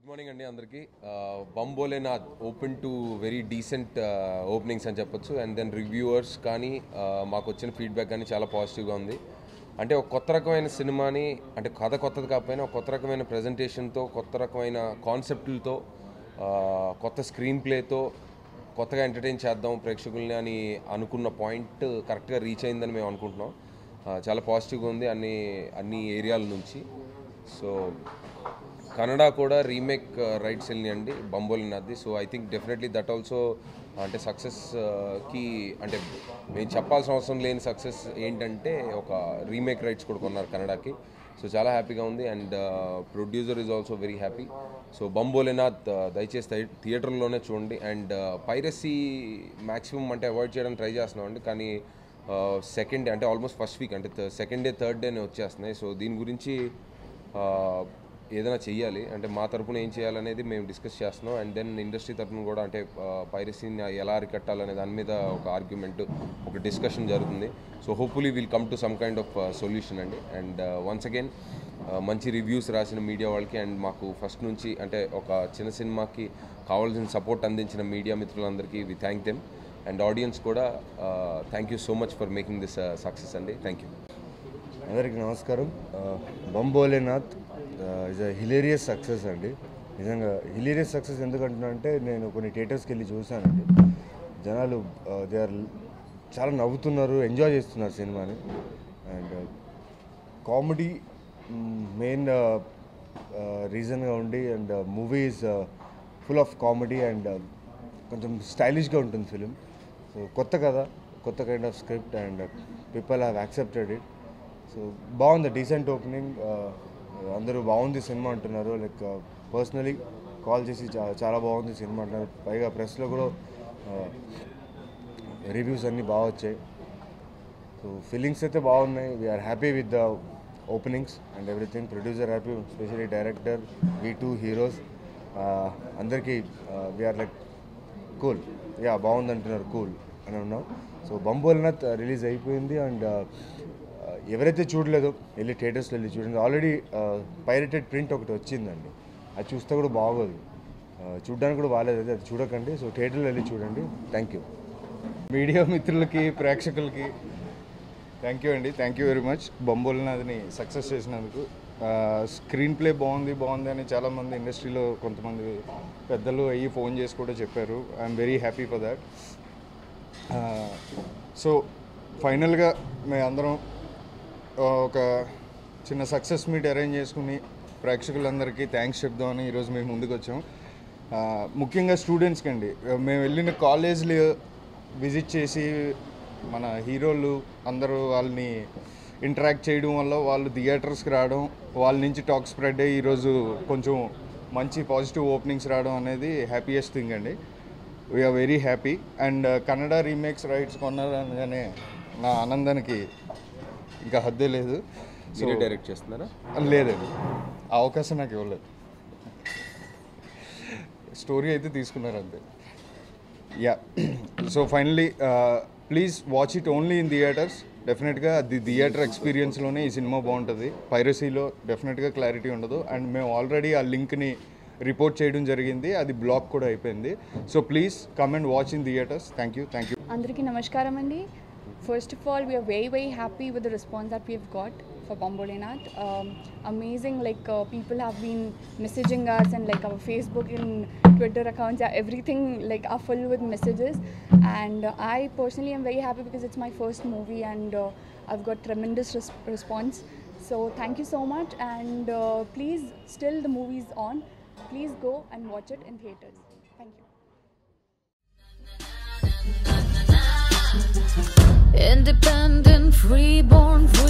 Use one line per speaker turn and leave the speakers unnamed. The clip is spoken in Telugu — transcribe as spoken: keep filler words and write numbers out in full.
గుడ్ మార్నింగ్ అండి అందరికీ. Bambholenath open to very decent openings అని చెప్పొచ్చు. అండ్ దెన్ రివ్యూవర్స్ కానీ మాకు వచ్చిన ఫీడ్బ్యాక్ కానీ చాలా పాజిటివ్గా ఉంది. అంటే ఒక కొత్త రకమైన సినిమాని, అంటే కథ కొత్తది కాకపోయినా ఒక కొత్త రకమైన ప్రజెంటేషన్తో, కొత్త రకమైన కాన్సెప్ట్లతో, కొత్త స్క్రీన్ ప్లేతో కొత్తగా ఎంటర్టైన్ చేద్దాం ప్రేక్షకుల్ని అని అనుకున్న పాయింట్ కరెక్ట్గా రీచ్ అయిందని మేము అనుకుంటున్నాం. చాలా పాజిటివ్గా ఉంది అన్ని అన్ని ఏరియాల నుంచి. సో కన్నడ కూడా రీమేక్ రైట్స్ వెళ్ళినాయండి బంబోలేనాథ్ది. So I think definitely that also అంటే సక్సెస్కి అంటే మేము చెప్పాల్సిన అవసరం లేని సక్సెస్ ఏంటంటే ఒక రీమేక్ రైట్స్ కూడా కొన్నారు కన్నడకి. సో చాలా హ్యాపీగా ఉంది. And producer is also very happy. So Bambholenath దయచేసి థియేటర్లోనే చూడండి. అండ్ పైరసీ మ్యాక్సిమం అంటే అవాయిడ్ చేయడానికి ట్రై చేస్తున్నాం అండి. కానీ సెకండ్ డే అంటే ఆల్మోస్ట్ ఫస్ట్ వీక్ అంటే సెకండ్ డే థర్డ్ డేనే వచ్చేస్తున్నాయి. సో దీని గురించి ఏదైనా చెయ్యాలి అంటే మా తరపున ఏం చేయాలనేది మేము డిస్కస్ చేస్తున్నాం. అండ్ దెన్ ఇండస్ట్రీ తరపున కూడా అంటే పైరసీని ఎలా అరికట్టాలనే దాని మీద ఒక ఆర్గ్యుమెంట్, ఒక డిస్కషన్ జరుగుతుంది. So hopefully will come to some kind of solution అండి. అండ్ వన్స్ అగైన్ మంచి రివ్యూస్ రాసిన మీడియా వాళ్ళకి అండ్ మాకు ఫస్ట్ నుంచి అంటే ఒక చిన్న సినిమాకి కావాల్సిన సపోర్ట్ అందించిన మీడియా మిత్రులందరికీ we thank them. And audience కూడా thank you so much for making this success అండి. Thank you.
అందరికీ నమస్కారం. Bambholenath is a hilarious success అండి. నిజంగా హిలేరియస్ సక్సెస్ ఎందుకంటున్నా అంటే నేను కొన్ని థియేటర్స్కి వెళ్ళి చూశానండి. జనాలు దే ఆర్ చాలా నవ్వుతున్నారు, ఎంజాయ్ చేస్తున్నారు సినిమాని. అండ్ కామెడీ మెయిన్ రీజన్గా ఉండి and movie is full of comedy and కొంచెం స్టైలిష్గా ఉంటుంది ఫిలిం. సో కొత్త కథ, కొత్త kind of script and people have accepted it. So బాగుంది, డీసెంట్ ఓపెనింగ్. అందరూ బాగుంది సినిమా అంటున్నారు. లైక్ పర్సనలీ కాల్ చేసి చాలా బాగుంది సినిమా అంటున్నారు. పైగా ప్రెస్లో కూడా రివ్యూస్ అన్నీ బాగా వచ్చాయి. సో ఫీలింగ్స్ అయితే బాగున్నాయి. We're happy with the openings and everything. Producer happy, specially director, we two heroes అందరికీ వీఆర్ లైక్ కూల్, యా బాగుంది అంటున్నారు, కూల్ అని ఉన్నాం. సో బంబోలేనాథ్ రిలీజ్ అయిపోయింది. అండ్ ఎవరైతే చూడలేదో వెళ్ళి థియేటర్స్లో వెళ్ళి చూడండి. ఆల్రెడీ పైరేటెడ్ ప్రింట్ ఒకటి వచ్చిందండి, అది చూస్తే కూడా బాగోదు, చూడడానికి కూడా బాగాలేదు. అది చూడకండి. సో థియేటర్లో వెళ్ళి చూడండి. Thank you.
మీడియా మిత్రులకి, ప్రేక్షకులకి థ్యాంక్ యూ అండి. థ్యాంక్ యూ వెరీ మచ్ బంబోలేనాథ్ని సక్సెస్ చేసినందుకు. స్క్రీన్ ప్లే బాగుంది బాగుంది అని చాలామంది ఇండస్ట్రీలో కొంతమంది పెద్దలు అయ్యి ఫోన్ చేసి కూడా చెప్పారు. I'm very happy for that. So ఫైనల్గా మేము అందరం ఒక చిన్న సక్సెస్ మీట్ అరేంజ్ చేసుకుని ప్రేక్షకులందరికీ థ్యాంక్స్ చెప్దామని ఈరోజు మేము ముందుకు వచ్చాం. ముఖ్యంగా స్టూడెంట్స్కి అండి, మేము వెళ్ళిన కాలేజ్లు విజిట్ చేసి మన హీరోలు అందరూ వాళ్ళని ఇంటరాక్ట్ చేయడం వల్ల వాళ్ళు థియేటర్స్కి రావడం, వాళ్ళ నుంచి టాక్ స్ప్రెడ్ అయ్యి ఈరోజు కొంచెం మంచి పాజిటివ్ ఓపెనింగ్స్ రావడం అనేది హ్యాపీయెస్ట్ థింగ్ అండి. We're very happy. And Kannada remakes rights కొన్నారనగానే నా ఆనందానికి ఇంకా హద్దే లేదు.
సో డైరెక్ట్ చేస్తున్నారా?
లేదండి, ఆ అవకాశం నాకు ఇవ్వలేదు. స్టోరీ అయితే తీసుకున్నారు అంతే. Yeah, so finally please watch it only in theatres. డెఫినెట్గా అది థియేటర్ ఎక్స్పీరియన్స్లోనే ఈ సినిమా బాగుంటుంది. పైరసీలో డెఫినెట్గా క్లారిటీ ఉండదు. అండ్ మేము ఆల్రెడీ ఆ లింక్ని రిపోర్ట్ చేయడం జరిగింది, అది బ్లాక్ కూడా అయిపోయింది. So please come and watch in theatres. Thank you. Thank you.
అందరికీ నమస్కారం అండి. First of all, we are very very happy with the response that we have got for Bam Bholenath. Um, amazing, like uh, people have been messaging us and like our Facebook and Twitter accounts, yeah, everything like are full with messages. And uh, I personally am very happy because it's my first movie and uh, I've got tremendous res response. So thank you so much. And uh, please, still the movie is on. Please go and watch it in theaters. Thank you.
Independent, free born, free